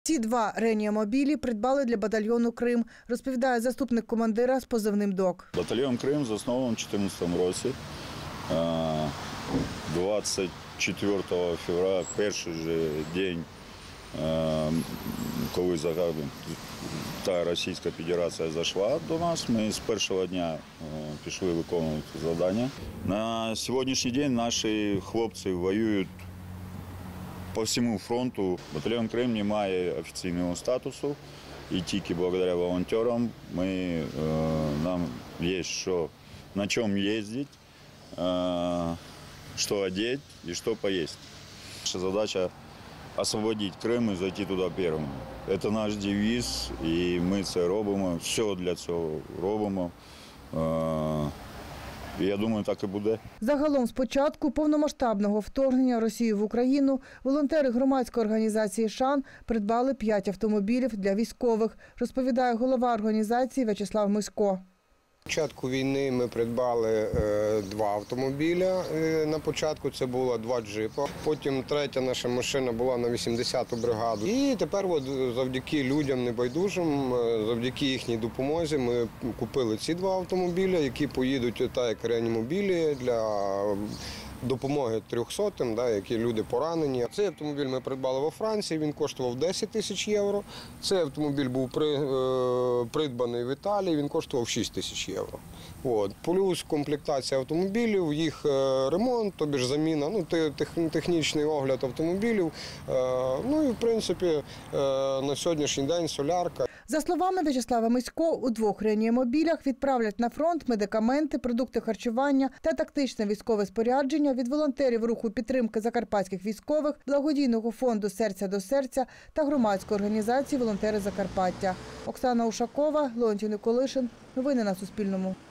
Ці два реанімобілі придбали для батальйону «Крим», розповідає заступник командира з позивним «Док». Батальйон «Крим» заснований у 2014 році. 24 февраля, перший же день, коли та Російська Федерація зайшла до нас, ми з першого дня пішли виконувати завдання. На сьогоднішній день наші хлопці воюють по всьому фронту. Батальйон «Крим» не має офіційного статусу, і тільки благодаря волонтерам нам є на чому їздити, що одягти і що поїсти. Наша задача – освободити Крим і зайти туди першими. Це наш девіз, і ми це робимо, все для цього робимо. Я думаю, так і буде. Загалом з початку повномасштабного вторгнення Росії в Україну волонтери громадської організації «Шан» придбали 5 автомобілів для військових, розповідає голова організації В'ячеслав Мисько. На початку війни ми придбали 2 автомобіля. На початку це було 2 джипи. Потім третя наша машина була на 80-ту бригаду. І тепер завдяки людям небайдужим, завдяки їхній допомозі ми купили ці 2 автомобіля, які поїдуть як реанімобілі для допомоги 300-м, які люди поранені. Цей автомобіль ми придбали во Франції, він коштував 10 тисяч євро. Цей автомобіль був придбаний в Італії, він коштував 6 тисяч євро. Плюс комплектація автомобілів, їх ремонт, тобі ж заміна, технічний огляд автомобілів. І, в принципі, на сьогоднішній день солярка. За словами В'ячеслава Мисько, у 2 реанімобілях відправлять на фронт медикаменти, продукти харчування та тактичне військове спорядження від волонтерів руху підтримки закарпатських військових, благодійного фонду «Серця до серця» та громадської організації «Волонтери Закарпаття». Оксана Ушакова, Леонтій Николишин. Новини на Суспільному.